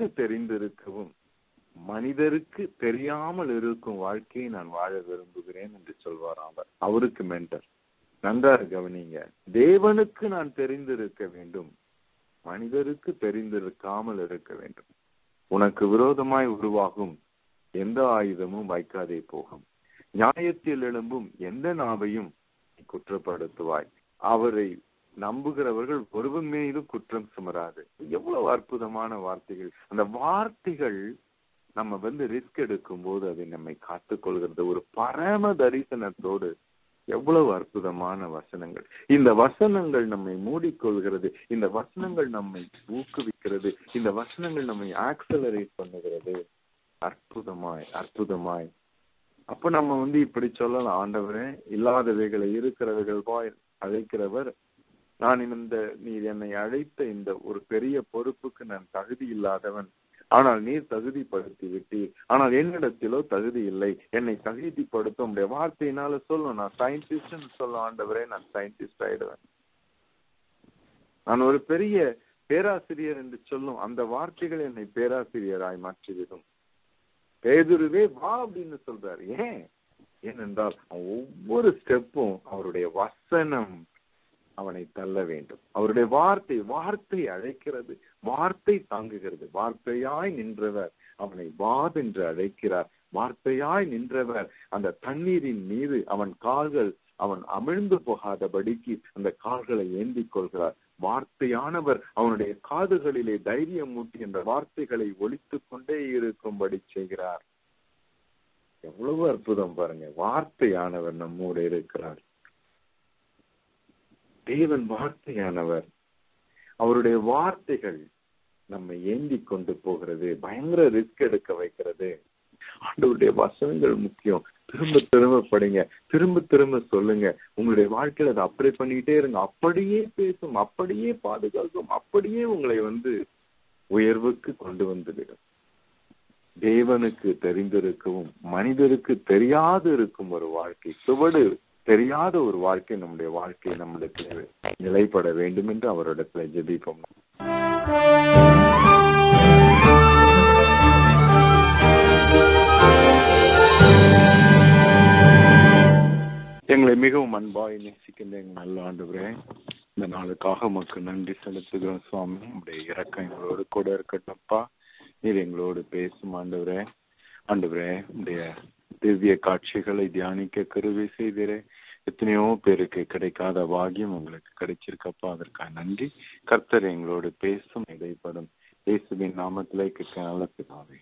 தேவனுக்கு தெரிந்திருக்கவும் மனிதருக்கு தெரியாமல் இருக்கும் வாழ்க்கையை நான் வாழ விரும்புகிறேன் என்று சொல்வார் அவர். அவருக்கு மென்டர். நன்றாக கவனிங்க. தேவனுக்கு நான் தெரிந்திருக்க வேண்டும், மனிதருக்கு தெரிந்திருக்காமல் இருக்க வேண்டும். உனக்கு விரோதமாய் உருவாகும் எந்த ஆயுதமும் வைக்காதே போகும். நியாயத்தில் எழும்பும் எந்த நாவையும் குற்றப்படுத்துவாய். அவரை நம்புகிறவர்கள் ஒருவன் மீதும் குற்றம் சுமராது. எவ்வளவு அற்புதமான வார்த்தைகள்! அந்த வார்த்தைகள் நம்ம ரிஸ்க் எடுக்கும் போது அதை நம்மை காத்துக் கொள்கிறது. ஒரு பரம தரிசனத்தோடு எவ்வளவு அற்புதமான வசனங்கள்! இந்த வசனங்கள் நம்மை மூடிக்கொள்கிறது. இந்த வசனங்கள் நம்மை ஊக்குவிக்கிறது. இந்த வசனங்கள் நம்மை ஆக்சலரேட் பண்ணுகிறது. அற்புதமாய் அற்புதமாய். அப்ப நம்ம இப்படி சொல்லலாம், ஆண்டவரே, இல்லாதவைகளை இருக்கிறவைகள் போய் அழைக்கிறவர், நான் நீர் என்னை அழைத்த இந்த ஒரு பெரிய பொறுப்புக்கு நான் தகுதி இல்லாதவன், ஆனால் நீர் தகுதிப்படுத்தி விட்டீர். ஆனால் என்னிடத்திலோ தகுதி இல்லை. என்னை தகுதிப்படுத்த உடைய வார்த்தையினால சொல்லும். நான் சயின்டிஸ்ட் சொல்ல, ஆண்டவரே, நான் சயின்டிஸ்ட் ஆயிடுவேன். நான் ஒரு பெரிய பேராசிரியர் என்று சொல்லும். அந்த வார்த்தைகள் என்னை பேராசிரியராய் மாற்றிவிடும். பேதுருவே வா அப்படின்னு சொல்றாரு. ஏனென்றால் ஒவ்வொரு ஸ்டெப்பும் அவருடைய வசனம் அவனை தள்ள வேண்டும். அவருடைய வார்த்தை அழைக்கிறது, வார்த்தை தாங்குகிறது. வார்த்தையாய் நின்றவர் அவனை வாவென்று அழைக்கிறார். வார்த்தையாய் நின்றவர் அந்த தண்ணீரின் மீது அவன் அமிழ்ந்து போகாதபடிக்கு அந்த கால்களை ஏந்திக் கொள்கிறார். வார்த்தையானவர் அவனுடைய காதுகளிலே தைரியம் மூட்டி அந்த வார்த்தைகளை ஒலித்துக் கொண்டே இருக்கும்படி செய்கிறார். எவ்வளவு அற்புதம் பாருங்க! வார்த்தையானவர் நம்மோடு இருக்கிறார். தேவன் வார்த்தையானவர். அவருடைய வார்த்தைகள் நம்மை ஏந்தி கொண்டு போகிறது. பயங்கர ரிஸ்க் எடுக்க வைக்கிறது. ஆண்டவருடைய வசனங்கள் முக்கியம். திரும்ப திரும்ப படிங்க, திரும்ப திரும்ப சொல்லுங்க. உங்களுடைய வாழ்க்கையில அதை அப்ளை பண்ணிட்டே இருங்க. அப்படியே பேசும், அப்படியே பாதுகாக்கும், அப்படியே உங்களை உயர்வுக்கு கொண்டு வந்துவிடும். தேவனுக்கு தெரிந்திருக்கவும் மனிதருக்கு தெரியாது இருக்கும் ஒரு வாழ்க்கை, சுவடு தெரியாத ஒரு வாழ்க்கை நம்முடைய வாழ்க்கை நம்மளுக்கு நிலைப்பட வேண்டும் என்று அவரிடத்துல ஜெபிப்போம். எங்களை மிகவும் அன்பாய் நேசிக்கின்ற எங்கள் நல்ல ஆண்டவரே, இந்த நாளுக்காக உமக்கு நன்றி செலுத்துகிறோம் சுவாமி. உங்களுடைய இரக்கம் எங்களோடு கூட இருக்கட்டப்பா. நீர் எங்களோடு பேசும் ஆண்டவரே. உடைய திவ்ய காட்சிகளை தியானிக்க கருவி செய்திரே. எத்தனையோ பேருக்கு கிடைக்காத பாக்கியம் உங்களுக்கு கிடைச்சிருக்கப்பா. அதற்காக நன்றி. கர்த்தர் எங்களோடு பேசும், இடைப்படும். இயேசுவின் நாமத்திலே கேட்க நல்ல பிதாவே.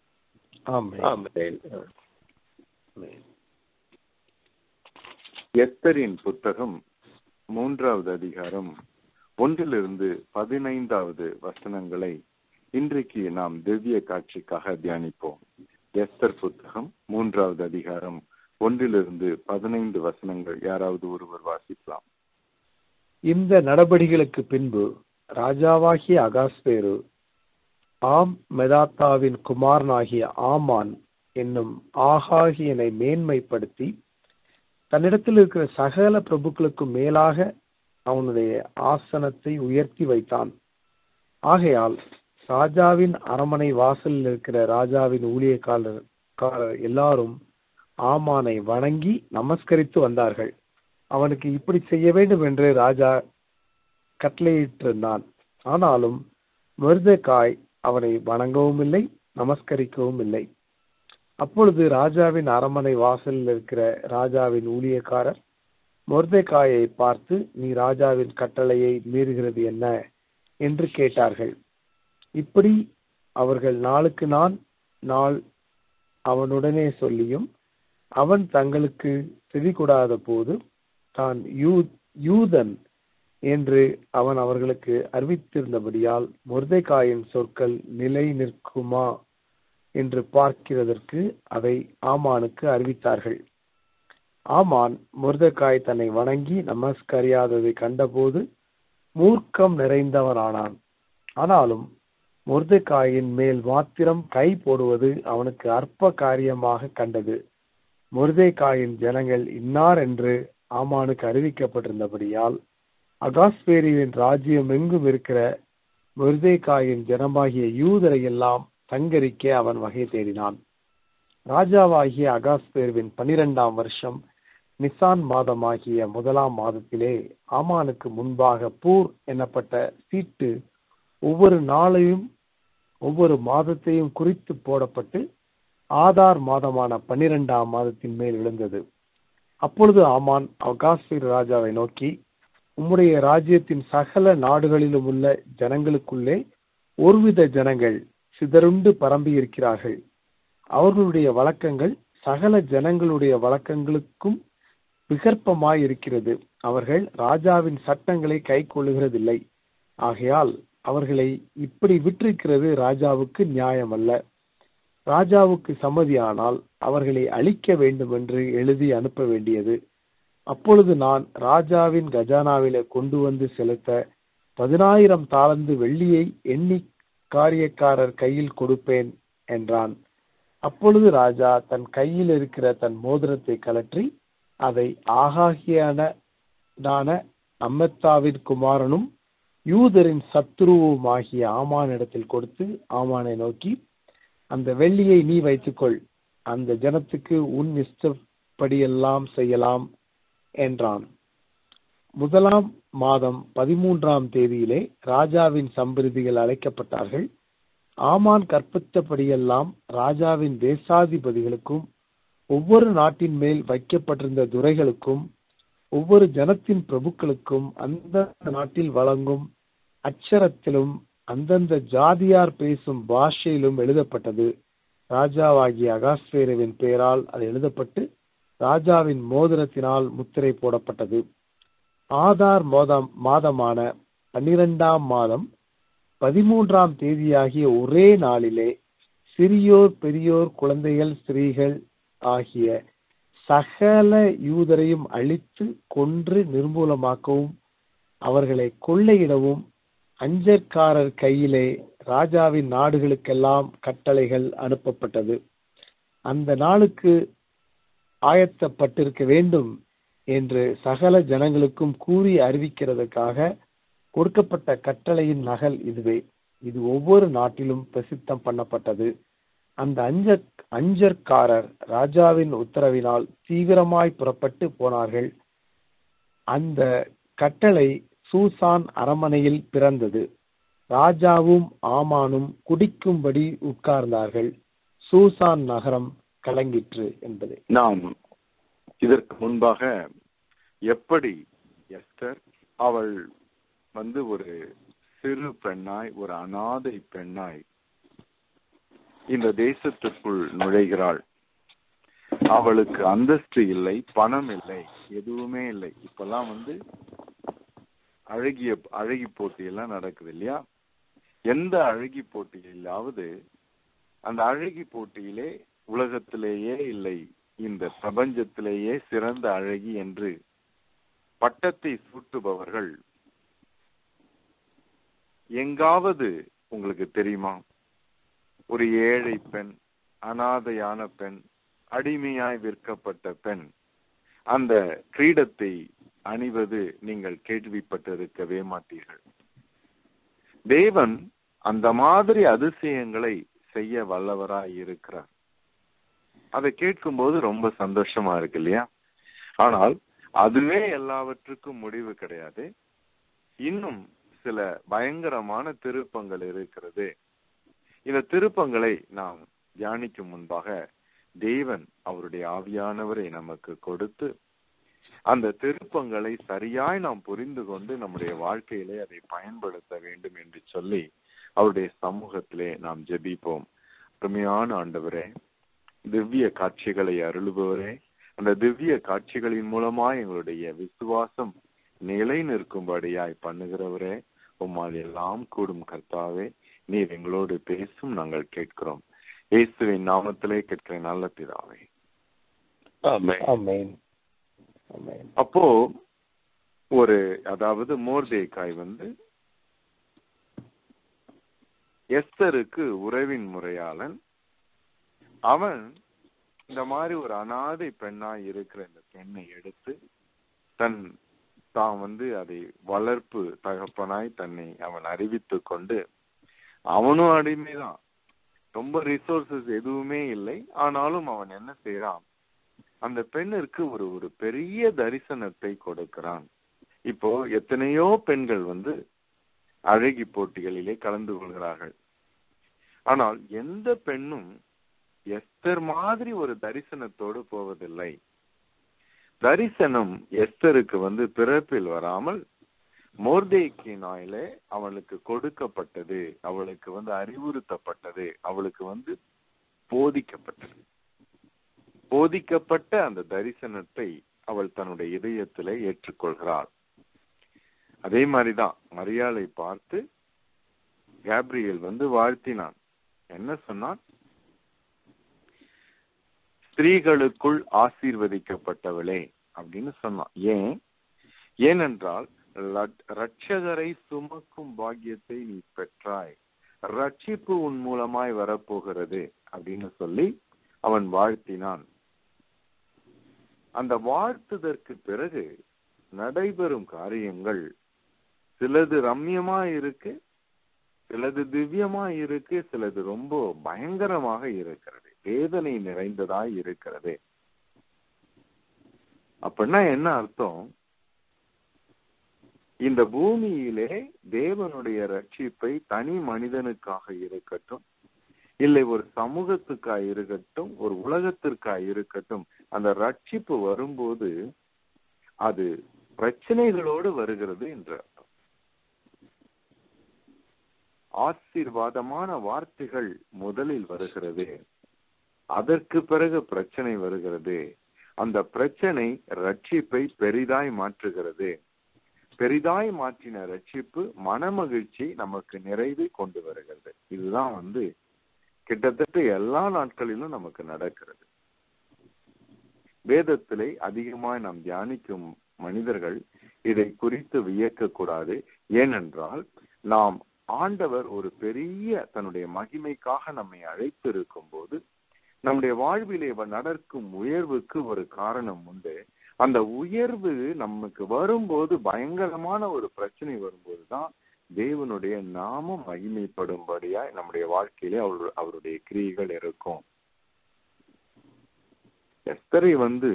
எஸ்தரின் புத்தகம் 3வது அதிகாரம் 1 - 15 வசனங்களை இன்றைக்கு நாம் திவ்ய காட்சிக்காக தியானிப்போம். எஸ்தர் புத்தகம் 3வது அதிகாரம் 1 - 15 வசனங்கள் யாராவது ஒருவர் வாசிக்கலாம். இந்த நடபடிகளுக்கு பின்பு ராஜாவாகிய அகாஸ்வேரு மெதாத்தாவின் குமாரனாகிய ஆமான் என்னும் ஆகாகியனை மேன்மைப்படுத்தி தன்னிடத்தில் இருக்கிற சகல பிரபுக்களுக்கும் மேலாக அவனுடைய ஆசனத்தை உயர்த்தி வைத்தான். ஆகையால் ராஜாவின் அரமனை வாசலில் இருக்கிற ராஜாவின் ஊழியக்காரர் எல்லாரும் ஆமானை வணங்கி நமஸ்கரித்து வந்தார்கள். அவனுக்கு இப்படி செய்ய வேண்டும் என்று ராஜா கட்டளையிட்டிருந்தான். ஆனாலும் மொர்தெகாய் அவனை வணங்கவும் இல்லை, நமஸ்கரிக்கவும் இல்லை. அப்பொழுது ராஜாவின் அரமனை வாசலில் இருக்கிற ராஜாவின் ஊழியக்காரர் மொர்தெகாயை பார்த்து, நீ ராஜாவின் கட்டளையை மீறுகிறது என்ன என்று கேட்டார்கள். இப்படி அவர்கள் நாளுக்கு நாள் அவனுடனே சொல்லியும் அவன் தங்களுக்கு செவி கொடாத போது தான் யூதன் என்று அவன் அவர்களுக்கு அறிவித்திருந்தபடியால் மொர்தெகாயின் சொற்கள் நிலை நிற்குமா என்று பார்க்கிறதற்கு அதை ஆமானுக்கு அறிவித்தார்கள். ஆமான் மொர்தெகாய் தன்னை வணங்கி நமஸ்கரியாததை கண்டபோது மூர்க்கம் நிறைந்தவனானான். ஆனாலும் மொர்தெகாயின் மேல் மாத்திரம் கை போடுவது அவனுக்கு அற்ப காரியமாக கண்டது. மொர்தெகாயின் ஜனங்கள் இன்னார் என்று ஆமானுக்கு அறிவிக்கப்பட்டிருந்தபடியால் அகாஸ்வேரியின் ராஜ்யம் எங்கும் இருக்கிற மொர்தெகாயின் ஜனமாகிய யூதரை எல்லாம் சங்கரிக்க அவன் வகை தேடினான். ராஜாவாகிய அகாஸ்வேருவின் 12ஆம் வருஷம் நிசான் மாதமாகிய 1ஆம் மாதத்திலே ஆமானுக்கு முன்பாக பூர் எனப்பட்ட சீட்டு ஒவ்வொரு நாளையும் ஒவ்வொரு மாதத்தையும் குறித்து போடப்பட்டு ஆதார் மாதமான 12ஆம் மாதத்தின் மேல் விழுந்தது. அப்பொழுது ஆமான் அகாஸ்வேரு ராஜாவை நோக்கி, உம்முடைய ராஜ்யத்தின் சகல நாடுகளிலும் உள்ள ஜனங்களுக்குள்ளே ஒருவித ஜனங்கள் சிதறுண்டு பரம்பி இருக்கிறார்கள். அவர்களுடைய வழக்கங்கள் சகல ஜனங்களுடைய வழக்கங்களுக்கும் விகற்பமாய் இருக்கிறது. அவர்கள் ராஜாவின் சட்டங்களை கை கொள்ளுகிறதில்லை. ஆகையால் அவர்களை இப்படி விட்டிருக்கிறது ராஜாவுக்கு நியாயமல்ல. ராஜாவுக்கு சம்மதியானால் அவர்களை அழிக்க வேண்டும் என்று எழுதி அனுப்ப வேண்டியது. அப்பொழுது நான் ராஜாவின் கஜானாவிலே கொண்டு வந்து செலுத்த 10,000 தாலந்து வெள்ளியை எண்ணி காரியக்காரர் கையில் கொடுப்பேன் என்றான். அப்பொழுது ராஜா தன் கையில் இருக்கிற தன் மோதிரத்தை கழற்றி அதை ஆகாகியனான அம்மத்தாவின் குமாரனும் யூதரின் சத்துருவுமாகிய ஆமானிடத்தில் கொடுத்து ஆமானை நோக்கி, அந்த வெள்ளியை நீ வைத்துக்கொள், அந்த ஜனத்துக்கு உன் இஷ்டப்படியெல்லாம் செய்யலாம் என்றான். 1ஆம் மாதம் 13ஆம் தேதியிலே ராஜாவின் சம்பிரதிகள் அழைக்கப்பட்டார்கள். ஆமான் கற்பித்தபடியெல்லாம் ராஜாவின் தேசாதிபதிகளுக்கும் ஒவ்வொரு நாட்டின் மேல் வைக்கப்பட்டிருந்த துரைகளுக்கும் ஒவ்வொரு ஜனத்தின் பிரபுக்களுக்கும் அந்தந்த நாட்டில் வழங்கும் அச்சரத்திலும் அந்தந்த ஜாதியார் பேசும் பாஷையிலும் எழுதப்பட்டது. ராஜாவாகிய அகாஸ்வேருவின் பெயரால் அது எழுதப்பட்டு ராஜாவின் மோதிரத்தினால் முத்திரை போடப்பட்டது. ஆதார் மாதமான 12ஆம் மாதம் 13ஆம் தேதியாகிய ஒரே நாளிலே சிறியோர் பெரியோர் குழந்தைகள் ஸ்திரீகள் ஆகிய சகல யூதரையும் அழித்து கொன்று நிர்மூலமாக்கவும் அவர்களை கொள்ளையிடவும் அஞ்சற்காரர் கையிலே ராஜாவின் நாடுகளுக்கெல்லாம் கட்டளைகள் அனுப்பப்பட்டது. அந்த நாளுக்கு ஆயத்தப்பட்டிருக்க வேண்டும் என்று சகல ஜனங்களுக்கும் கூறி அறிவிக்கிறதுக்காக கொடுக்கப்பட்ட கட்டளையின் நகல் இதுவே. இது ஒவ்வொரு நாட்டிலும் பிரசித்தம் பண்ணப்பட்டது. அந்த அஞ்சற்காரர் ராஜாவின் உத்தரவினால் தீவிரமாய் புறப்பட்டு போனார்கள். அந்த கட்டளை சூசான் அரமனையில் பிறந்தது. ராஜாவும் ஆமானும் குடிக்கும்படி உட்கார்ந்தார்கள். சூசான் நகரம் கலங்கிற்று என்பது. நாம் இதற்கு முன்பாக எப்படி எஸ்தர் அவள் ஒரு சிறு பெண்ணாய், ஒரு அனாதை பெண்ணாய் இந்த தேசத்திற்குள் நுழைகிறாள். அவளுக்கு அந்தஸ்து இல்லை, பணம் இல்லை, எதுவுமே இல்லை. இப்பெல்லாம் அழகி போட்டியெல்லாம் நடக்குது இல்லையா? எந்த அழகி போட்டியிலாவது அந்த அழகி போட்டியிலே உலகத்திலேயே இல்லை, இந்த பிரபஞ்சத்திலேயே சிறந்த அழகி என்று பட்டத்தை சூட்டுபவர்கள் எங்காவது உங்களுக்கு தெரியுமா? ஒரு ஏழை பெண், அனாதையான பெண், அடிமையாய் விற்கப்பட்ட பெண் அந்த கிரீடத்தை அணிவது நீங்கள் கேள்விப்பட்டிருக்கவே மாட்டீர்கள். தேவன் அந்த மாதிரி அதிசயங்களை செய்ய வல்லவராய் இருக்கிறார். அதை கேட்கும்போது ரொம்ப சந்தோஷமா இருக்கு இல்லையா? ஆனால் அதுவே எல்லாவற்றுக்கும் முடிவு கிடையாது. இன்னும் சில பயங்கரமான திருப்பங்கள் இருக்கிறது. இந்த திருப்பங்களை நாம் தியானிக்கும் முன்பாக தேவன் அவருடைய ஆவியானவரை நமக்கு கொடுத்து அந்த திருப்பங்களை சரியாய் நாம் புரிந்து கொண்டு நம்முடைய வாழ்க்கையிலே அதை பயன்படுத்த வேண்டும் என்று சொல்லி அவருடைய சமூகத்திலே நாம் ஜெபிப்போம். அருமையான ஆண்டவரே, திவ்ய காட்சிகளை அருளுபவரே, அந்த திவ்ய காட்சிகளின் மூலமா எங்களுடைய விசுவாசம் நிலை நிற்கும்படியாய் பண்ணுகிறவரே, உம்மால் எல்லாம் கூடும் கர்த்தாவே, நீர் எங்களோடு பேசும் நாங்கள் கேட்கிறோம். இயேசுவின் நாமத்திலே கேட்கிற நல்ல பிதாவே, ஆமென். அப்போ அதாவது மோர்தெகாய் எஸ்தருக்கு உறவின் முறையாளன். அவன் இந்த மாதிரி ஒரு அனாதை பெண்ணாய் இருக்கிற இந்த பெண்ணை எடுத்து தன் தான் அதை வளர்ப்பு தகப்பனாய் தன்னை அவன் அறிவித்து கொண்டு, அவனும் அடிமைதான், ரொம்ப ரிசோர்சஸ் எதுவுமே இல்லை. ஆனாலும் அவன் என்ன செய்யறான், அந்த பெண்ணிற்கு ஒரு பெரிய தரிசனத்தை கொடுக்கிறான். இப்போ எத்தனையோ பெண்கள் அழகி போட்டிகளிலே கலந்து கொள்கிறார்கள். ஆனால் எந்த பெண்ணும் எஸ்தர் மாதிரி ஒரு தரிசனத்தோடு போவதில்லை. தரிசனம் எஸ்தருக்கு பிறப்பில் வராமல் மோர்தேக்கினாலே அவளுக்கு கொடுக்கப்பட்டது, அவளுக்கு அறிவுறுத்தப்பட்டது, அவளுக்கு போதிக்கப்பட்டது. போதிக்கப்பட்ட அந்த தரிசனத்தை அவள் தன்னுடைய இதயத்திலே ஏற்றுக்கொள்கிறாள். அதே மாதிரிதான் மரியாளை பார்த்து கேப்ரியல் வாழ்த்தினான். என்ன சொன்னான்? ஸ்திரீகளுக்குள் ஆசீர்வதிக்கப்பட்டவளே அப்படின்னு சொன்னான். ஏனென்றால் ரட்சகரை சுமக்கும் பாக்கியத்தை நீ பெற்றாய், ரட்சிப்பு உன் மூலமாய் வரப்போகிறது அப்படின்னு சொல்லி அவன் வாழ்த்தினான். அந்த வாழ்த்துதற்கு பிறகு நடைபெறும் காரியங்கள் சிலது ரம்யமா இருக்கு, சிலது திவ்யமா இருக்கு, சிலது ரொம்ப பயங்கரமாக இருக்கிறது, வேதனை நிறைந்ததாய் இருக்கிறது. அப்படின்னா என்ன அர்த்தம்? இந்த பூமியிலே தேவனுடைய ரட்சிப்பை தனி மனிதனுக்காக இருக்கட்டும், இல்லை ஒரு சமூகத்துக்காக இருக்கட்டும், ஒரு உலகத்திற்காக இருக்கட்டும், அந்த ரட்சிப்பு வரும்போது அது பிரச்சனைகளோடு வருகிறது என்று அர்த்தம். ஆசீர்வாதமான வார்த்தைகள் முதலில் வருகிறது, அதற்கு பிறகு பிரச்சனை வருகிறது. அந்த பிரச்சனை ரட்சிப்பை பெரிதாய் மாற்றுகிறது. பெரிதாய் மாற்றின ரட்சிப்பு மனமகிழ்ச்சி நமக்கு நிறைவை கொண்டு வருகிறது. இதுதான் கிட்டத்தட்ட எல்லா நாட்களிலும் நமக்கு நடக்கிறது. வேதத்திலே அதிகமாய் நாம் தியானிக்கும் மனிதர்கள் இதை குறித்து வியக்க கூடாது. ஏனென்றால் நாம் ஆண்டவர் ஒரு பெரிய தன்னுடைய மகிமைக்காக நம்மை அழைத்து இருக்கும் போது நம்முடைய வாழ்விலே நடக்கும் உயர்வுக்கு ஒரு காரணம் உண்டு. அந்த உயர்வு நமக்கு வரும்போது, பயங்கரமான ஒரு பிரச்சனை வரும்போதுதான் தேவனுடைய நாமம் மகிமைப்படும்படியாய் நம்முடைய வாழ்க்கையிலே அவருடைய கிரியைகள் இருக்கும். எஸ்தரை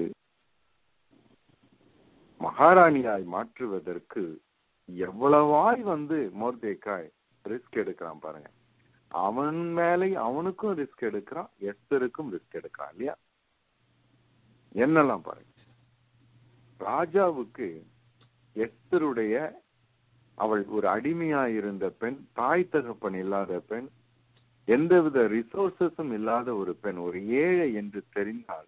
மகாராணியாய் மாற்றுவதற்கு எவ்வளவாய் மோர்தேக்காய் ரிஸ்க் எடுக்கிறான் பாருங்க. அவன் மேலே அவனுக்கும் ரிஸ்க் எடுக்கிறான், எஸ்தருக்கும் ரிஸ்க் எடுக்கிறான் இல்லையா? என்னெல்லாம் பாருங்க. ராஜாவுக்கு எஸ்தருடைய அவள் ஒரு அடிமையாயிருந்த பெண், தாய் தகப்பன் இல்லாத பெண், எந்தவித ரிசோர்சஸும் இல்லாத ஒரு பெண், ஒரு ஏழை என்று தெரிந்தால்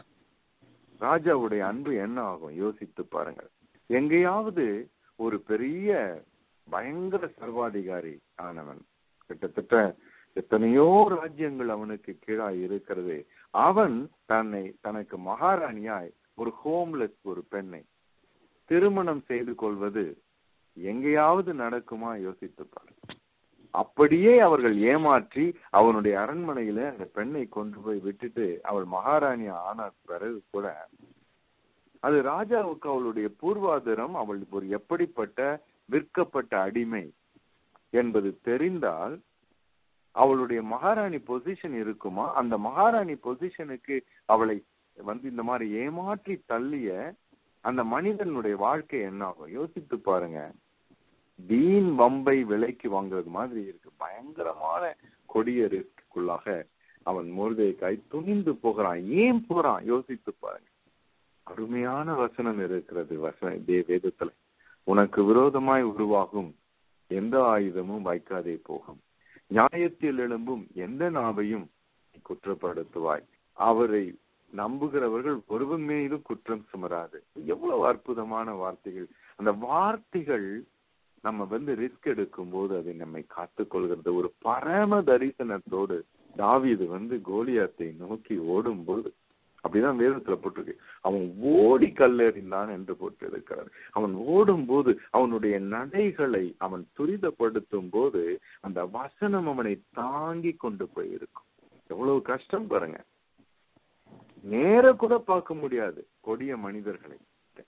ராஜாவுடைய அன்பு என்ன ஆகும் யோசித்து பாருங்கள். எங்கேயாவது ஒரு பெரிய பயங்கர சர்வாதிகாரி ஆனவன், கிட்டத்தட்ட எத்தனையோ ராஜ்யங்கள் அவனுக்கு கீழாய் இருக்கிறது, அவன் தனக்கு மகாராணியாய் ஒரு ஹோம்லெஸ் ஒரு பெண்ணை திருமணம் செய்து கொள்வது எங்கேயாவது நடக்குமா யோசித்து பாரு. அப்படியே அவர்கள் ஏமாற்றி அவனுடைய அரண்மனையில அந்த பெண்ணை கொண்டு போய் விட்டுட்டு அவள் மகாராணி ஆன பிறகு கூட அது ராஜாவுக்கு அவளுடைய பூர்வாதாரம், அவள் ஒரு எப்படிப்பட்ட விற்கப்பட்ட அடிமை என்பது தெரிந்தால் அவளுடைய மகாராணி பொசிஷன் இருக்குமா? அந்த மகாராணி பொசிஷனுக்கு அவளை இந்த மாதிரி ஏமாற்றி தள்ளிய அந்த மனிதனுடைய வாழ்க்கை என்ன ஆகும் யோசித்து பாருங்க. வீண் வம்பை விலைக்கு வாங்குறது மாதிரி இருக்கு. பயங்கரமான கொடிய ரிஸ்க்குள்ளாக அவன் மொர்தெகாய் துணிந்து போகிறான். ஏன் போறான் யோசித்து பாருங்க. அருமையான வசனம் இருக்கிறது வேதத்துல. உனக்கு விரோதமாய் உருவாகும் எந்த ஆயுதமும் வைக்காதே போகும், நியாயத்தில் எழும்பும் எந்த நாவையும் குற்றப்படுத்துவாய், அவரை நம்புகிறவர்கள் ஒருவன் மீதும் குற்றம் சுமராது. எவ்வளவு அற்புதமான வார்த்தைகள். அந்த வார்த்தைகள் நம்ம ரிஸ்க் எடுக்கும் போது அதை நம்மை காத்துக் கொள்கிறது. ஒரு பரம தரிசனத்தோடு தாவீது கோலியாத்தை நோக்கி ஓடும் போது, அப்படிதான் வேதத்துல போட்டிருக்கு, அவன் ஓடி கல்லெறிந்தான் என்று போட்டிருக்கிறார். அவன் ஓடும் போது அவனுடைய நடைகளை அவன் துரிதப்படுத்தும் போது அந்த வசனம் அவனை தாங்கி கொண்டு போயிருக்கும். எவ்வளவு கஷ்டம் பாருங்க. நேர கூட பார்க்க முடியாது கொடிய மனிதர்களை,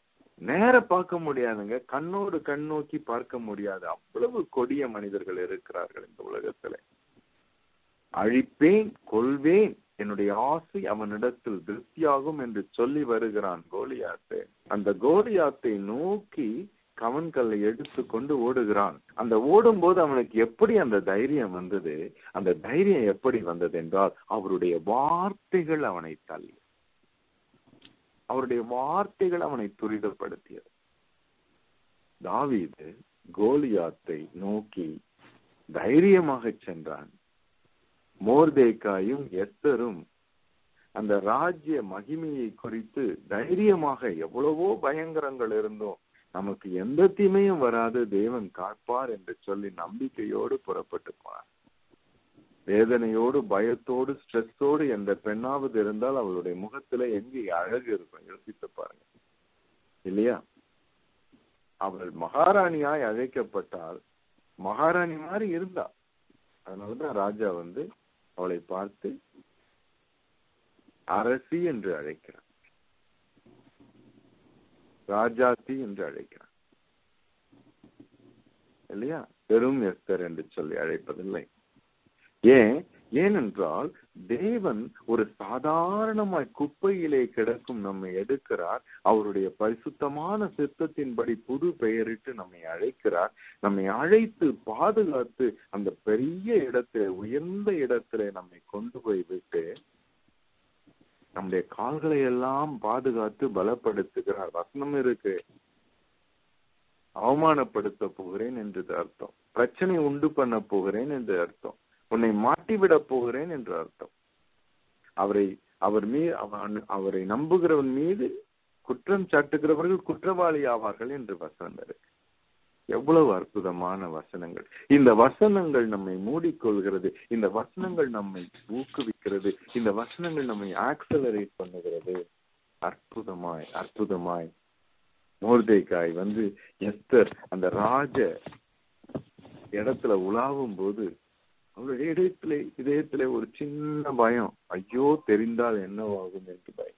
நேர பார்க்க முடியாதுங்க, கண்ணோடு கண் நோக்கி பார்க்க முடியாது. அவ்வளவு கொடிய மனிதர்கள் இருக்கிறார்கள் இந்த உலகத்துல. அழிப்பேன், கொல்வேன், என்னுடைய ஆசை அவனிடத்தில் திருப்தியாகும் என்று சொல்லி வருகிறான் கோலியாத்து. அந்த கோலியாத்தை நோக்கி கவன்கல்லை எடுத்துக்கொண்டு ஓடுகிறான். அந்த ஓடும் போது அவனுக்கு எப்படி அந்த தைரியம் வந்தது? அந்த தைரியம் எப்படி வந்தது என்றால், அவருடைய வார்த்தைகள் அவனை தள்ளி, அவருடைய வார்த்தைகள் அவனை துரிதப்படுத்தியது. தாவீது கோலியாத்தை நோக்கி தைரியமாக சென்றான். மோர்தேக்காயும் எஸ்தரும் அந்த ராஜ்ய மகிமையை குறித்து தைரியமாக, எவ்வளவோ பயங்கரங்கள் இருந்தோம், நமக்கு எந்த தீமையும் வராது, தேவன் காப்பார் என்று சொல்லி நம்பிக்கையோடு புறப்பட்டு போனார். வேதனையோடு, பயத்தோடு, ஸ்ட்ரெஸ்ஸோடு எந்த பெண்ணாவது இருந்தால் அவளுடைய முகத்துல எங்கே அழகு இருக்கும்? யோசித்து பாருங்க, இல்லையா? அவள் மகாராணியாய் அழைக்கப்பட்டால் மகாராணி மாதிரி இருந்தா. அதனாலதான் ராஜா அவளை பார்த்து அரசி என்று அழைக்கிறார், ராஜாத்தி என்று அழைக்கிறார், இல்லையா? பெரும் எஸ்தர் என்று சொல்லி அழைப்பதில்லை. ஏனென்றால் தேவன் ஒரு சாதாரணமாய் குப்பையிலே கிடக்கும் நம்மை எடுக்கிறார், அவருடைய பரிசுத்தமான சித்தத்தின்படி புது பெயரிட்டு நம்மை அழைக்கிறார். நம்மை அழைத்து பாதுகாத்து அந்த பெரிய இடத்திலே, உயர்ந்த இடத்திலே நம்மை கொண்டு போய் விட்டு நம்முடைய கால்களை எல்லாம் பாதுகாத்து பலப்படுத்துகிறார். வசனம் இருக்கு, அவமானப்படுத்த போகிறேன் என்று அர்த்தம், பிரச்சனை உண்டு பண்ண போகிறேன் என்று அர்த்தம், உன்னை மாட்டிவிட போகிறேன் என்று அர்த்தம். அவரை நம்புகிறவன் மீது குற்றம் சாட்டுகிறவர்கள் குற்றவாளி ஆவார்கள் என்று வசனம் இருக்கு. எவ்வளவு அற்புதமான வசனங்கள்! இந்த வசனங்கள் நம்மை மூடிக்கொள்கிறது, இந்த வசனங்கள் நம்மை ஊக்குவிக்கிறது, இந்த வசனங்கள் நம்மை ஆக்சலரேட் பண்ணுகிறது. அற்புதமாய் அற்புதமாய் மோர்தேக்காய் எஸ்தர் அந்த ராஜ இடத்துல உலாவும் போது அவருடைய இதயத்திலே ஒரு சின்ன பயம், ஐயோ தெரிந்தால் என்னவாகும் என்று பயம்.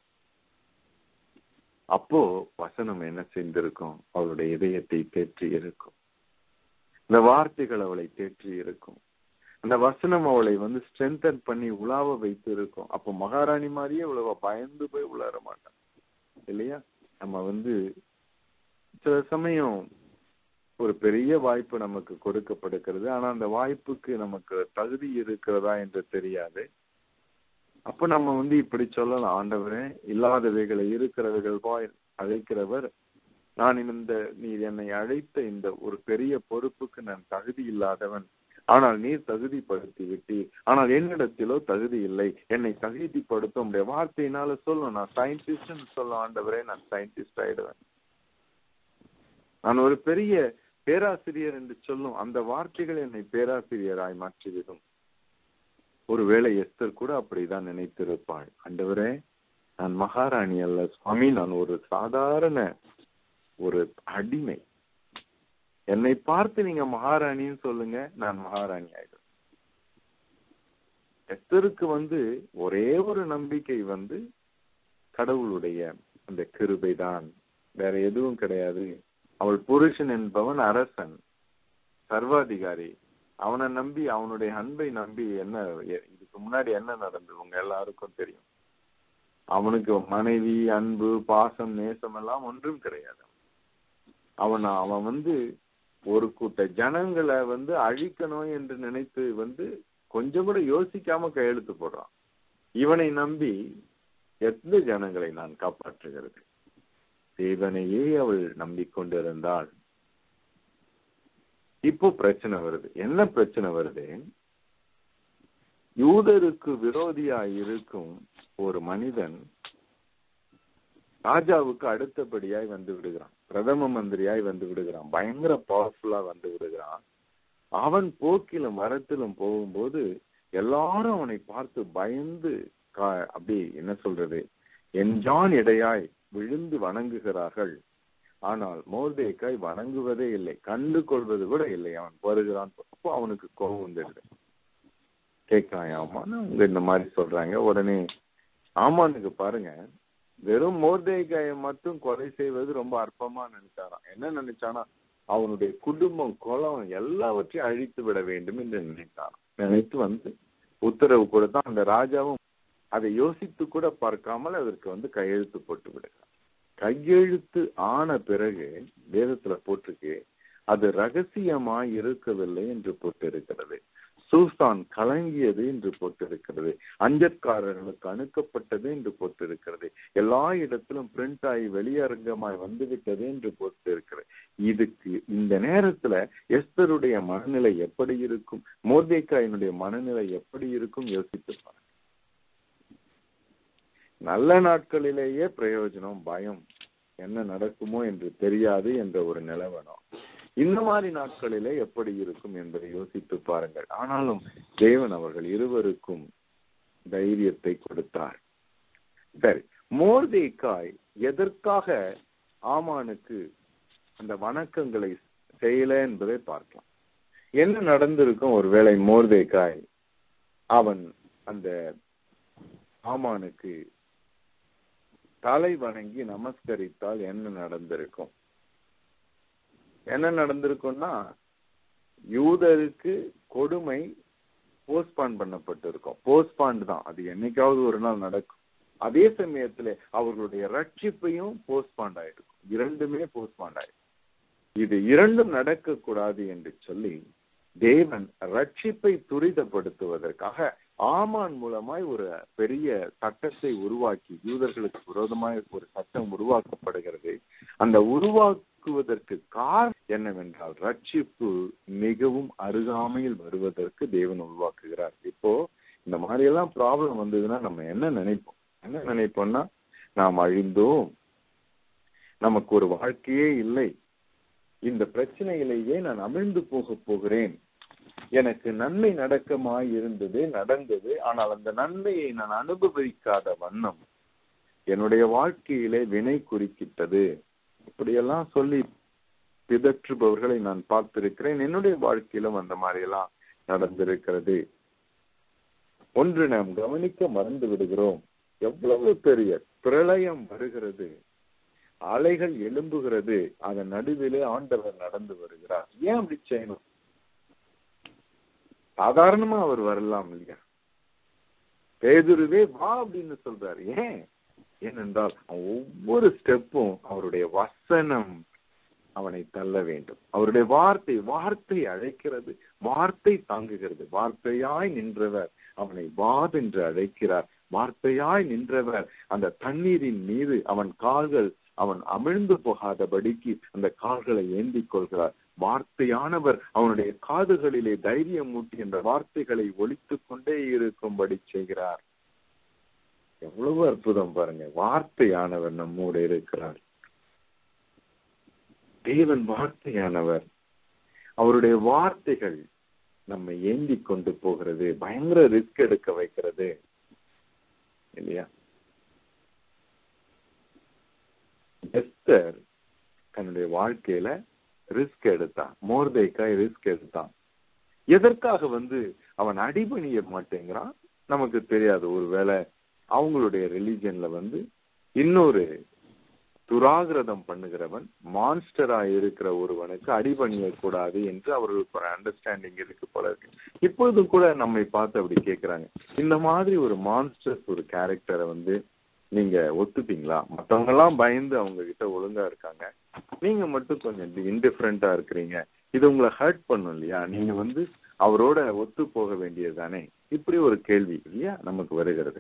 அப்போ வசனம் என்ன செய்திருக்கும்? அவளுடைய இதயத்தை தேற்றி இருக்கும். இந்த வார்த்தைகள் அவளை தேற்றி இருக்கும். அந்த வசனம் அவளை ஸ்ட்ரென்தன் பண்ணி உலாவ வைத்து இருக்கும். அப்போ மகாராணி மாதிரியே இவ்வளவு பயந்து போய் உலார மாட்டான், இல்லையா? நம்ம சில சமயம் ஒரு பெரிய வாய்ப்பு நமக்கு கொடுக்கப்படுகிறது, ஆனா அந்த வாய்ப்புக்கு நமக்கு தகுதி இருக்கிறதா என்று தெரியாது. அப்ப நம்ம இப்படி சொல்லலாம், ஆண்டவரே, இல்லாதவைகளை இருக்கிறவர்கள் போய் அழைக்கிறவர், நான் நீர் என்னை அழைத்த இந்த ஒரு பெரிய பொறுப்புக்கு நான் தகுதி இல்லாதவன், ஆனால் நீர் தகுதிப்படுத்தி விட்டீர், ஆனால் என்னிடத்திலோ தகுதி இல்லை, என்னை தகுதிப்படுத்த உடைய வார்த்தையினால சொல்லும். நான் சயின்டிஸ்ட் சொல்லும், ஆண்டவரே நான் சயின்டிஸ்ட் ஆயிடுவேன், நான் ஒரு பெரிய பேராசிரியர் என்று சொல்லும். அந்த வார்த்தைகள் என்னை பேராசிரியராய் மாற்றிவிடும். ஒருவேளை எஸ்தர் கூட அப்படிதான் நினைத்திருப்பாள், ஆண்டவரே நான் மகாராணி அல்ல சுவாமி, நான் ஒரு சாதாரண ஒரு அடிமை, என்னை பார்த்து நீங்க மகாராணின்னு சொல்லுங்க, நான் மகாராணி ஆயிடும். எஸ்தருக்கு ஒரே ஒரு நம்பிக்கை கடவுளுடைய அந்த கிருபைதான், வேற எதுவும் கிடையாது. அவள் புருஷன் என்பவன் அரசன், சர்வாதிகாரி, அவனை நம்பி, அவனுடைய அன்பை நம்பி இதுக்கு முன்னாடி என்ன நடந்தது உங்க எல்லாருக்கும் தெரியும். அவனுக்கு மனைவி, அன்பு, பாசம், நேசம் எல்லாம் ஒன்றும் கிடையாது. அவன் ஒரு கூட்ட ஜனங்களை அழிக்கணும் என்று நினைத்து கொஞ்சம் கூட யோசிக்காம கையெழுத்து போடுறான். இவனை நம்பி எந்த ஜனங்களை நான் காப்பாற்றுகிறது? தேவனையே அவள் நம்பிக்கொண்டிருந்தாள். இப்போ பிரச்சனை வருது. என்ன பிரச்சனை வருது? யூதருக்கு விரோதியாய் இருக்கும் ஒரு மனிதன் ராஜாவுக்கு அடுத்தபடியாய் விடுகிறான், பிரதம மந்திரியாய் விடுகிறான், பயங்கர பவர்ஃபுல்லா விடுகிறான். அவன் போக்கிலும் வரத்திலும் போகும்போது எல்லாரும் அவனை பார்த்து பயந்து அப்படி என்ன சொல்றது, என்ஜான் இடையாய் விழுந்து வணங்குகிறார்கள். ஆனால் மோர்தேக்காய் வணங்குவதே இல்லை, கண்டு கொள்வது கூட இல்லை. அவன் வருகிறான். அப்போ அவனுக்கு கோபம் வந்துடுது. கேட்கிறான், ஆமான்னு அவங்க இந்த மாதிரி சொல்றாங்க. உடனே ஆமானுக்கு பாருங்க, வெறும் மோர்தேகாயை மட்டும் கொலை செய்வது ரொம்ப அற்பமா நினைச்சாராம். என்ன நினைச்சானா, அவனுடைய குடும்பம் குலம் எல்லாவற்றையும் அழித்து விட வேண்டும் என்று நினைத்தாராம். நினைத்து உத்தரவு கொடுத்தான். அந்த ராஜாவும் அதை யோசித்து கூட பார்க்காமல் அதற்கு கையெழுத்து போட்டு விடுகிறார். கையெழுத்து ஆன பிறகு வேதத்துல போட்டிருக்கு, அது ரகசியமாய் இருக்கவில்லை என்று போட்டிருக்கிறது. சூசான் கலங்கியது என்று போட்டிருக்கிறது. அஞ்சற்காரர்களுக்கு அணுக்கப்பட்டது என்று போட்டிருக்கிறது. எல்லா இடத்திலும் பிரிண்ட் ஆகி வெளியரங்கமாய் வந்துவிட்டது என்று போட்டிருக்கிறது. இதுக்கு இந்த நேரத்துல எஸ்தருடைய மனநிலை எப்படி இருக்கும், மொர்தெகாயினுடைய மனநிலை எப்படி இருக்கும் யோசித்து பாருங்க. நல்ல நாட்களிலேயே பிரயோஜனம், பயம், என்ன நடக்குமோ என்று தெரியாது என்ற ஒரு நிலவரம். இந்த மாதிரி நாட்களிலே எப்படி இருக்கும் என்பதை யோசித்து பாருங்கள். ஆனாலும் தேவன் அவர்கள் இருவருக்கும் தைரியத்தை கொடுத்தார். சரி, மொர்தெகாய் எதற்காக ஆமானுக்கு அந்த வணக்கங்களை செய்யல என்பதை பார்க்கலாம். என்ன நடந்திருக்கும்? ஒருவேளை மொர்தெகாய் அவன் அந்த ஆமானுக்கு தலை வணங்கி நமஸ்கரித்தால் என்ன நடந்திருக்கும்? என்ன நடந்திருக்கும்னா, யூதருக்கு கொடுமை போஸ்ட்பான் பண்ணப்பட்டிருக்கும். போஸ்ட்பான் தான், அது என்னைக்காவது ஒரு நாள் நடக்கும். அதே சமயத்துல அவர்களுடைய ரட்சிப்பையும் போஸ்ட்பான் ஆயிருக்கும். இரண்டுமே போஸ்ட்பான் ஆயிருக்கும். இது இரண்டும் நடக்க கூடாது என்று சொல்லி தேவன் ரட்சிப்பை துரிதப்படுத்துவதற்காக ஆமான் மூலமாய் ஒரு பெரிய சட்டத்தை உருவாக்கி, யூதர்களுக்கு விரோதமாய் ஒரு சட்டம் உருவாக்கப்படுகிறது. அந்த உருவாக்குவதற்கு காரணம் என்னவென்றால், ரட்சிப்பு மிகவும் அருகாமையில் வருவதற்கு தேவன் உருவாக்குகிறார். இப்போ இந்த மாதிரி எல்லாம் ப்ராப்ளம் வந்ததுன்னா நம்ம என்ன நினைப்போம்னா, நாம் அழிந்தோம், நமக்கு ஒரு வாழ்க்கையே இல்லை, இந்த பிரச்சனையிலேயே நான் அமிழ்ந்து போகிறேன், எனக்கு நன்மை நடக்கமாய் இருந்தது, நடந்தது, ஆனால் அந்த நன்மையை நான் அனுபவிக்காத வண்ணம் என்னுடைய வாழ்க்கையிலே வினை குறிக்கிட்டது, இப்படியெல்லாம் சொல்லி பிதற்றுபவர்களை நான் பார்த்திருக்கிறேன். என்னுடைய வாழ்க்கையிலும் அந்த மாதிரி எல்லாம் நடந்திருக்கிறது. ஒன்று நாம் கவனிக்க மறந்து விடுகிறோம், எவ்வளவு பெரிய பிரளயம் வருகிறது, அலைகள் எழும்புகிறது, அதன் நடுவிலே ஆண்டவர் நடந்து வருகிறார். ஏன் அப்படி செய்யணும்? சாதாரணமா அவர் வரலாம் இல்லையா? பேதுருவே வா அப்படின்னு சொல்றாரு. ஏனென்றால் ஒவ்வொரு ஸ்டெப்பும் அவருடைய வசனம் அவனை தள்ள வேண்டும். அவருடைய வார்த்தை அழைக்கிறது, வார்த்தை தாங்குகிறது. வார்த்தையாய் நின்றவர் அவனை வாவென்று அழைக்கிறார். வார்த்தையாய் நின்றவர் அந்த தண்ணீரின் மீது அவன் அமிழ்ந்து போகாதபடிக்கு அந்த கால்களை ஏந்திக் கொள்கிறார். வார்த்தையானவர் அவனுடைய காதுகளிலே தைரியம் ஊட்டி அந்த வார்த்தைகளை ஒலித்துக் கொண்டே இருக்கும்படி செய்கிறார். எவ்வளவு அற்புதம் பாருங்க! வார்த்தையானவர் நம்மோடு இருக்கிறார். தேவன் வார்த்தையானவர், அவருடைய வார்த்தைகள் நம்மை ஏந்தி கொண்டு போகிறது, பயங்கர ரிஸ்க் எடுக்க வைக்கிறது இல்லையா? எஸ்தர் தன்னுடைய வாழ்க்கையில ரிஸ்க் எடுத்தான், மொர்தெகாய் ரிஸ்க் எடுத்தான். எதற்காக அவன் அடிபணிய மாட்டேங்கிறான் நமக்கு தெரியாது. ஒருவேளை அவங்களுடைய ரிலிஜன்ல இன்னொரு துராகிரதம் பண்ணுகிறவன், மான்ஸ்டரா இருக்கிற ஒருவனுக்கு அடிபணிய கூடாது என்று அவர்களுக்கு ஒரு அண்டர்ஸ்டாண்டிங் இருக்கு போல இருக்கு. இப்பொழுதும் கூட நம்மை பார்த்து அப்படி கேட்கிறாங்க, இந்த மாதிரி ஒரு மான்ஸ்டர்ஸ் ஒரு கேரக்டரை நீங்க ஒத்துப்பீங்களா? மற்றவங்க எல்லாம் பயந்து அவங்க கிட்ட ஒழுங்கா இருக்காங்க, நீங்க மட்டும் கொஞ்சம் இன்டிஃபரண்டா இருக்கிறீங்க, இது உங்களை ஹர்ட் பண்ணும் இல்லையா? நீங்க அவரோட ஒத்து போக வேண்டியது தானே? இப்படி ஒரு கேள்வி இல்லையா நமக்கு வருகிறது.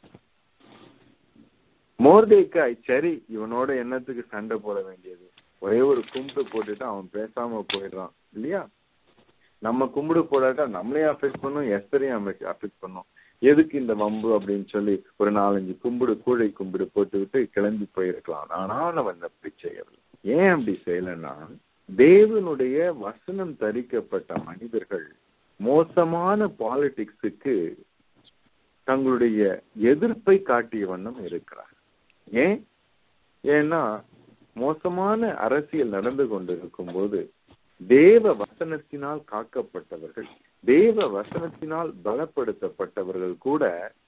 மொர்தெகாய் சரி, இவனோட என்னத்துக்கு சண்டை போட வேண்டியது, ஒரே ஒரு கும்பிட்டு போட்டுட்டு அவன் பேசாம போயிடுறான் இல்லையா? நம்ம கும்பிடு போடாட்டா நம்மளையும் அஃபெக்ட் பண்ணும், எஸ்தரையும் அஃபெக்ட் பண்ணும். எதுக்கு இந்த வம்பு அப்படின்னு சொல்லி ஒரு 4-5 கூழை கும்பிடு போட்டுவிட்டு கிளம்பி போயிருக்கலாம். ஆனால் அவன் அப்படி செய்யவில்லை. ஏன் அப்படி செய்யலன்னா, தேவனுடைய வசனம் தரிக்கப்பட்ட மனிதர்கள் மோசமான பாலிடிக்ஸுக்கு தங்களுடைய எதிர்ப்பை காட்டிய வண்ணம் இருக்கிறார். ஏன்னா மோசமான அரசியல் நடந்து கொண்டிருக்கும் போது தேவ வசனத்தினால் காக்கப்பட்டவர்கள், தேவ வசனத்தினால் பலப்படுத்தப்பட்டவர்கள் கூட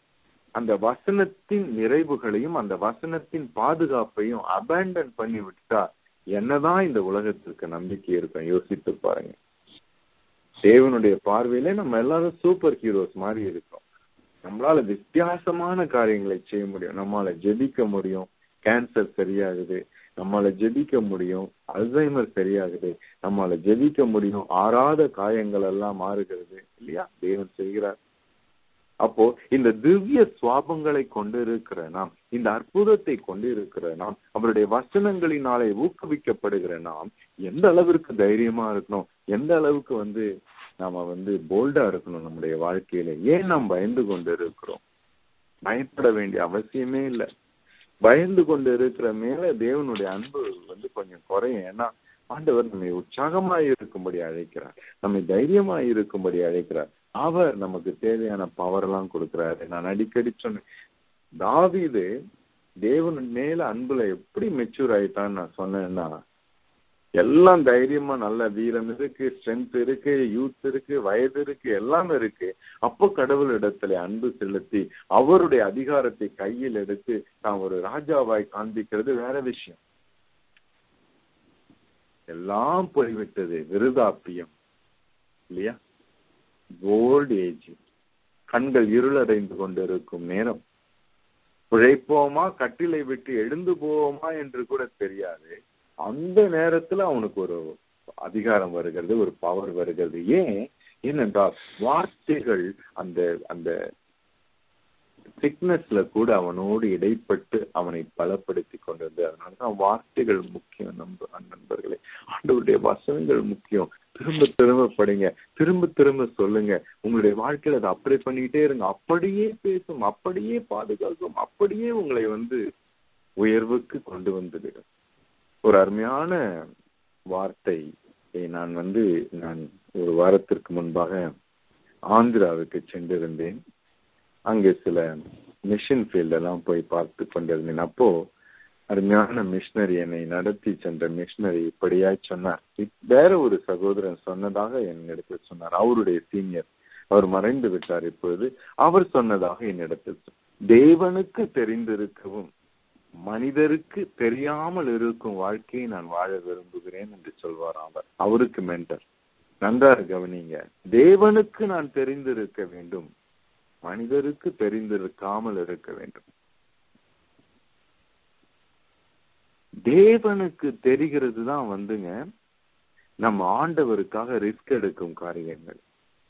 அந்த வசனத்தின் நிறைவுகளையும் அந்த வசனத்தின் பாதுகாப்பையும் அபேண்டன் பண்ணி விட்டா என்னதான் இந்த உலகத்திற்கு நம்பிக்கை இருக்கும்? யோசித்து பாருங்க. தேவனுடைய பார்வையில நம்ம எல்லாரும் சூப்பர் ஹீரோஸ் மாதிரி இருக்கோம். நம்மளால வித்தியாசமான காரியங்களை செய்ய முடியும். நம்மளால ஜெபிக்க முடியும், கேன்சர் சரியாகுது. நம்மளால ஜெபிக்க முடியும், அல்சைமர் சரியாகுது. நம்மளால ஜெபிக்க முடியும், ஆறாத காயங்கள் எல்லாம் மாறுகிறது இல்லையா? தேவன் செய்கிறார். அப்போ இந்த திவ்ய சுவாபங்களை கொண்டிருக்கிற நாம், இந்த அற்புதத்தை கொண்டிருக்கிற நாம், அவருடைய வசனங்களினாலே ஊக்குவிக்கப்படுகிற நாம் எந்த அளவிற்கு தைரியமா இருக்கணும், எந்த அளவுக்கு நாம போல்டா இருக்கணும் நம்முடைய வாழ்க்கையில. ஏன் நாம் பயந்து கொண்டு இருக்கிறோம்? பயப்பட வேண்டிய அவசியமே இல்லை. பயந்து கொண்டு இருக்கிற மேல தேவனுடைய அன்பு கொஞ்சம் குறையும். ஏன்னா ஆண்டவர் நம்மை உற்சாகமாய் இருக்கும்படி அழைக்கிறார், நம்மை தைரியமாய் இருக்கும்படி அழைக்கிறார். அவர் நமக்கு தேவையான பவர் எல்லாம் கொடுக்கிறாரு. நான் அடிக்கடி சொன்னேன், தாவீது தேவன் மேல அன்புல எப்படி மெச்சூர் ஆயிட்டான்னு நான் சொன்னேன்னா, எல்லாம் தைரியமா நல்ல வீரம் இருக்கு, ஸ்ட்ரென்த் இருக்கு, யூத் இருக்கு, வயது இருக்கு, எல்லாம் இருக்கு. அப்போ கடவுள் இடத்துல அன்பு செலுத்தி அவருடைய அதிகாரத்தை கையில் எடுத்து தான் ஒரு ராஜாவாய் காண்பிக்கிறது வேற விஷயம். எல்லாம் போய்விட்டது, விருதாப்பியம் இல்லையா? ஓல்ட் ஏஜ், கண்கள் இருளடைந்து கொண்டிருக்கும் நேரம், உழைப்போமா கட்டிலை விட்டு எழுந்து போவோமா என்று கூட தெரியாது. அந்த நேரத்துல அவனுக்கு ஒரு அதிகாரம் வருகிறது, ஒரு பவர் வருகிறது. ஏனென்றால் வார்த்தைகள் அந்த அந்த சிக்னஸ்ல கூட அவனோடு இடைப்பட்டு அவனை பலப்படுத்தி கொண்டிருந்தது. அதனாலதான் வார்த்தைகள் முக்கியம். நண்பர்களே, ஆண்டவருடைய வசனங்கள் முக்கியம். திரும்ப திரும்ப படிங்க, திரும்ப திரும்ப சொல்லுங்க. உங்களுடைய வாழ்க்கையில அதை அப்ளை பண்ணிக்கிட்டே இருங்க. அப்படியே பேசும், அப்படியே பாதுகாக்கும், அப்படியே உங்களை உயர்வுக்கு கொண்டு வந்துவிடும். ஒரு அருமையான வார்த்தை. நான் ஒரு வாரத்திற்கு முன்பாக ஆந்திராவுக்கு சென்றிருந்தேன். அங்கே சில மிஷன் ஃபீல்ட் எல்லாம் போய் பார்த்து கொண்டிருந்தேன். அப்போ அருமையான மிஷனரி, என்னை நடத்தி சென்ற மிஷனரி இப்படியாய் சொன்னார். வேற ஒரு சகோதரன் சொன்னதாக என்னிடத்தில் சொன்னார். அவருடைய சீனியர், அவர் மறைந்து விட்டார் இப்பொழுது. அவர் சொன்னதாக என்னிடத்தில், தேவனுக்கு தெரிந்திருக்கவும் மனிதருக்கு தெரியாமல் இருக்கும் வாழ்க்கையை நான் வாழ விரும்புகிறேன் என்று சொல்வார் அவர். அவருக்கு மென்டர். நன்றாக கவனிங்க. தேவனுக்கு நான் தெரிந்திருக்க வேண்டும், மனிதருக்கு தெரிந்திருக்காமல் இருக்க வேண்டும். தேவனுக்கு தெரிகிறது தான் நம்ம ஆண்டவருக்காக ரிஸ்க் எடுக்கும் காரியங்கள்.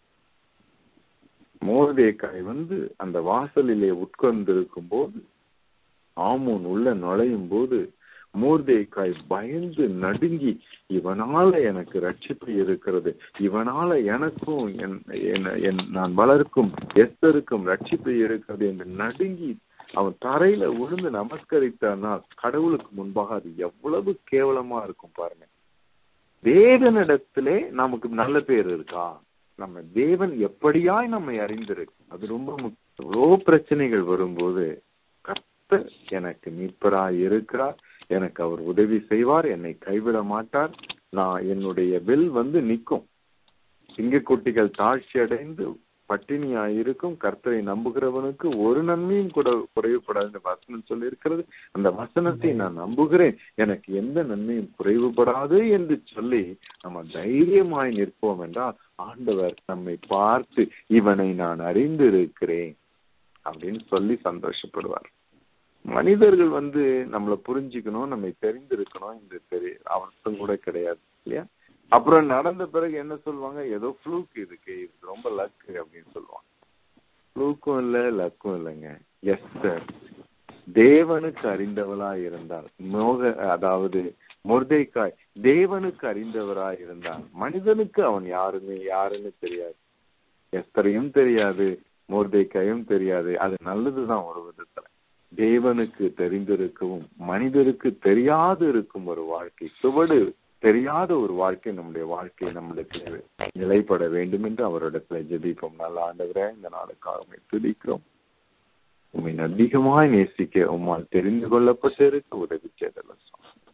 மோர்தேக்காய் அந்த வாசலிலே உட்கார்ந்திருக்கும் போது, ஆமோன் உள்ள நுழையும் போது மோர்தேக்காய் பயந்து நடுங்கி, இவனால எனக்கு ரட்சிப்பு இருக்கிறது, இவனால எனக்கும் நான் வளர்க்கும் எஸ்தருக்கும் ரட்சிப்பு இருக்கிறது என்று நடுங்கி அவன் தரையில விழுந்து நமஸ்கரித்தான்னா கடவுளுக்கு முன்பாக அது எவ்வளவு கேவலமா இருக்கும் பாருங்க. தேவனிடத்திலே நமக்கு நல்ல பேர் இருக்கா? நம்ம தேவன் எப்படியாய் நம்மை அறிந்திருக்கு, அது ரொம்ப முக்கியம். எவ்வளோ பிரச்சனைகள் வரும்போது கர்த்தர் எனக்கு மீட்பராய் இருக்கிறார், எனக்கு அவர் உதவி செய்வார், என்னை கைவிட மாட்டார், நான் என்னுடைய வில் நிற்கும். சிங்கக்குட்டிகள் தாழ்ச்சி அடைந்து பட்டினியாயிருக்கும், கர்த்தரை நம்புகிறவனுக்கு ஒரு நன்மையும் கூட குறைவுபடாது வசனம் சொல்லி இருக்கிறது. அந்த வசனத்தை நான் நம்புகிறேன், எனக்கு எந்த நன்மையும் குறைவுபடாது என்று சொல்லி நம்ம தைரியமாய் நிற்போம் என்றால் ஆண்டவர் நம்மை பார்த்து இவனை நான் அறிந்திருக்கிறேன் அப்படின்னு சொல்லி சந்தோஷப்படுவார். மனிதர்கள் நம்மளை புரிஞ்சுக்கணும், நம்மை தெரிந்திருக்கணும் என்று அவர்த்தம் கூட கிடையாது இல்லையா? அப்புறம் நடந்த பிறகு என்ன சொல்லுவாங்க, ஏதோ ஃப்ளூக் இதுக்கு, இது ரொம்ப லக்கு அப்படின்னு சொல்லுவாங்க. ஃப்ளூக்கும் இல்லை, லக்கும் இல்லைங்க. எஸ்தர் தேவனுக்கு அறிந்தவளாய் இருந்தால், அதாவது மொர்தெகாய் தேவனுக்கு அறிந்தவராய் இருந்தால், மனிதனுக்கு அவன் யாருன்னு தெரியாது. எஸ்தரையும் தெரியாது, மொர்தெகாயும் தெரியாது. அது நல்லதுதான் ஒரு விதத்துல. தேவனுக்கு தெரிந்திருக்கவும் மனிதருக்கு தெரியாது இருக்கும் ஒரு வாழ்க்கை, சுவடு தெரியாத ஒரு வாழ்க்கை நம்முடைய வாழ்க்கை நம்மளுக்கு நிலைப்பட வேண்டும் என்று அவரிடத்துல ஜெபிப்போம். நல்ல ஆண்டவரே, இந்த நாளுக்காக உம்மை துதிக்கிறோம். உம்மை அதிகமாய் நேசிக்க உம்மால் தெரிந்து கொள்ளப்பட்டிருக்க உதவி செய்தலாம்.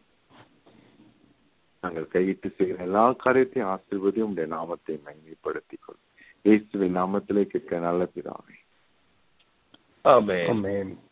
நாங்கள் கையிட்டு செய்கிற எல்லா காரியத்தையும் ஆசீர்வதியும் உடைய நாமத்தை மகிமைப்படுத்திக் கொள்ளும். இயேசுவின் நாமத்திலே கேட்க நல்ல பிதாவே, ஆமென். ஆமென்.